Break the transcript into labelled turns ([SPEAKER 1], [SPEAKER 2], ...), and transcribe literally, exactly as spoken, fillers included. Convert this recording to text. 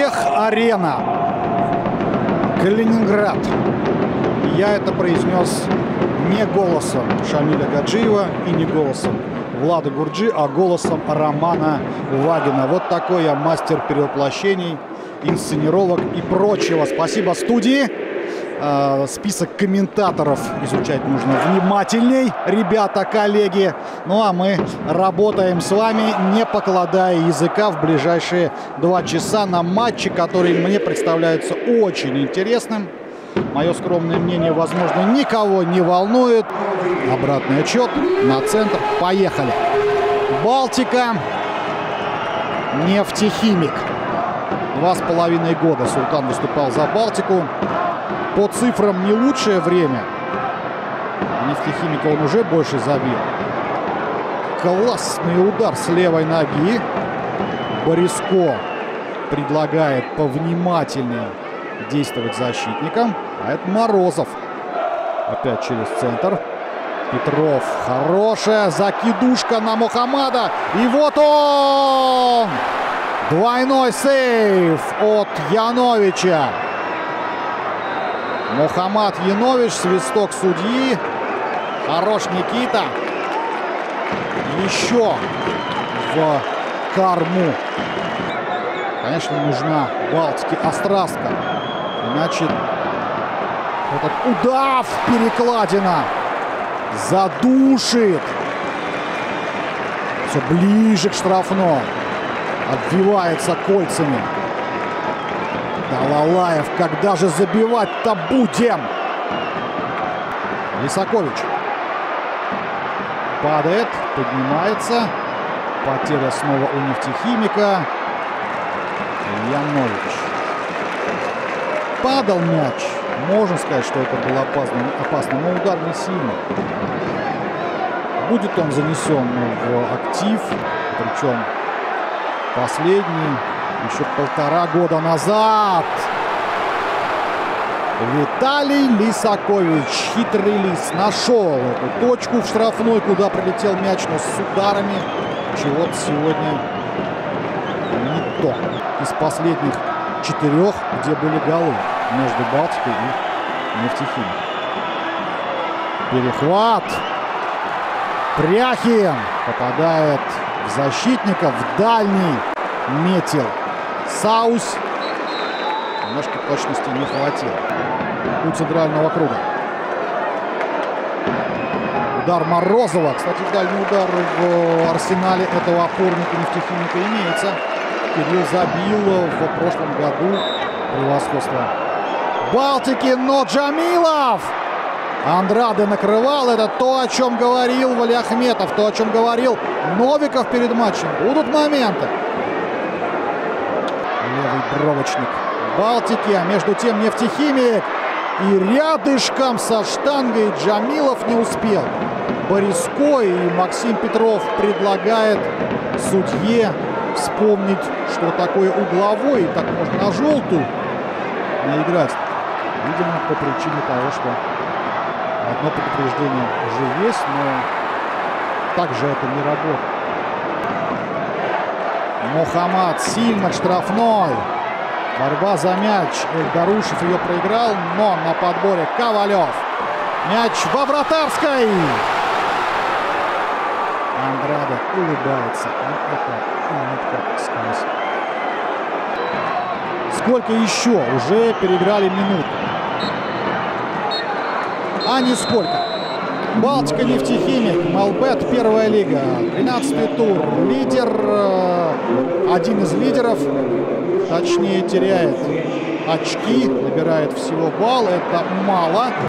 [SPEAKER 1] Тех-арена, Калининград. Я это произнес не голосом Шамиля Гаджиева и не голосом Влада Гурджи, а голосом Романа Вагина. Вот такой я мастер перевоплощений, инсценировок и прочего. Спасибо студии. Э, список комментаторов изучать нужно внимательней, ребята, коллеги. Ну а мы работаем с вами, не покладая языка, в ближайшие два часа на матче, который мне представляется очень интересным. Мое скромное мнение, возможно, никого не волнует. Обратный отчет на центр. Поехали. Балтика. Нефтехимик. Два с половиной года Султан выступал за Балтику. По цифрам не лучшее время. Нефтехимика он уже больше забил. Классный удар с левой ноги. Бориско предлагает повнимательнее действовать защитникам. А это Морозов. Опять через центр. Петров. Хорошая закидушка на Мухаммада. И вот он! Двойной сейв от Яновича. Мухаммад Янович. Свисток судьи. Хорош Никита. Еще в корму. Конечно, нужна Балтике острастка. Иначе этот удав, перекладина, задушит. Все ближе к штрафной. Обвивается кольцами. Талалаев, когда же забивать-то будем? Лисакович. Падает, поднимается. Потеря снова у нефтехимика. Янович. Падал мяч. Можно сказать, что это было опасно, опасно, но удар не сильный. Будет он занесен в актив. Причем последний еще полтора года назад. Виталий Лисакович, хитрый лис, нашел эту точку в штрафной, куда прилетел мяч, но с ударами чего-то сегодня не то. Из последних четырех, где были голы между Балтикой и Нефтехимиком. Перехват. Пряхин попадает в защитника, в дальний метил Саус. Немножко точности не хватило у центрального круга. Удар Морозова. Кстати, дальний удар в арсенале этого опорника Нефтехимика имеется. Кирилл забил в прошлом году. Превосходство Балтики, но Джамилов! Андраде накрывал. Это то, о чем говорил Валиахметов, то, о чем говорил Новиков перед матчем. Будут моменты. Левый бровочник Балтики, а между тем Нефтехимик. И рядышком со штангой Джамилов не успел. Бориско и Максим Петров предлагает судье вспомнить, что такое угловой, и так можно на желтую наиграть. Видимо, по причине того, что одно предупреждение уже есть, но так же это не работает. Мухаммад сильно к штрафной. Борьба за мяч. Эльдарушев ее проиграл, но на подборе Ковалев. Мяч во вратарской. Андраде улыбается. Но это улыбка сквозь. Сколько еще? Уже переиграли минуту. А нисколько. Балтика, Нефтехимик, Мелбет, первая лига. тринадцатый тур. Лидер. Один из лидеров. Точнее, теряет очки. Набирает всего балл. Это мало.